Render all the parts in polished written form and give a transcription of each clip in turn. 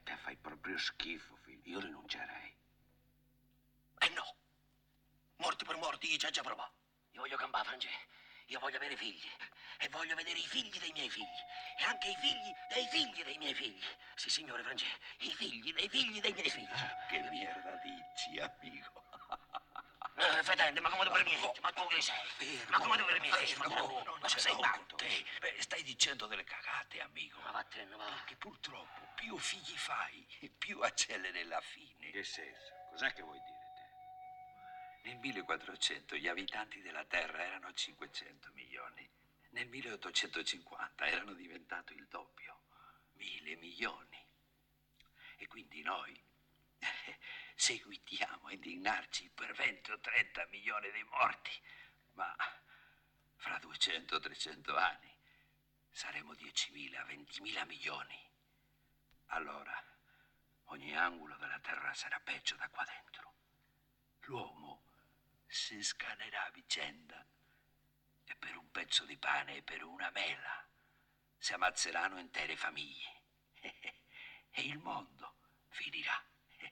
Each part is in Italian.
te fai proprio schifo, figlio. Io rinuncerei. No. Morti per morti, io già provato. Io voglio campare, Francesco. Io voglio avere figli. E voglio vedere i figli dei miei figli. E anche i figli dei figli dei miei figli. Sì, signore Francesco. I figli dei miei figli. Che merda dici, amico? Fedente, ma come tu permetti? Ma tu che sei? Fermo, Ma come tu permetti? fermo, non Ma ce sei l'ho matto? con te. Beh, stai dicendo delle cagate, amico. Ma vattene, va. Perché purtroppo più figli fai, più acceleri la fine. Che senso? Cos'è che vuoi dire te? Nel 1400 gli abitanti della Terra erano 500 milioni. Nel 1850 erano diventati il doppio, 1000 milioni. E quindi noi seguitiamo a indignarci per 20 o 30 milioni di morti. Ma fra 200-300 anni saremo 10.000, 20.000 milioni. Allora ogni angolo della Terra sarà peggio da qua dentro. L'uomo si scanerà a vicenda e per un pezzo di pane e per una mela si ammazzeranno intere famiglie. E il mondo finirà.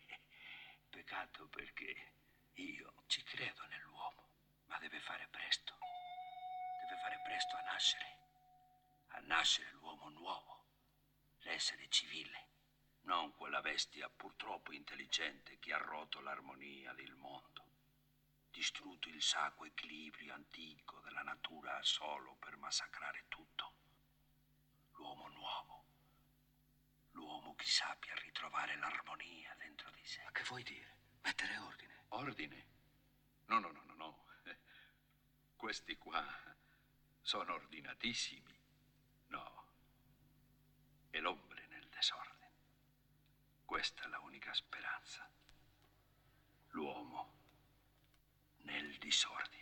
Peccato perché io ci credo nell'uomo, ma deve fare presto. Deve fare presto a nascere. A nascere l'uomo nuovo, l'essere civile, non quella bestia purtroppo intelligente che ha rotto l'armonia del mondo, distrutto il sacro equilibrio antico della natura solo per massacrare tutto. L'uomo nuovo, l'uomo che sappia ritrovare l'armonia dentro di sé. Ma che vuoi dire? Mettere ordine? Ordine? No, no, no, no, no. Questi qua sono ordinatissimi. No, è l'ombre nel disordine. Questa è l'unica speranza. L'uomo nel disordine.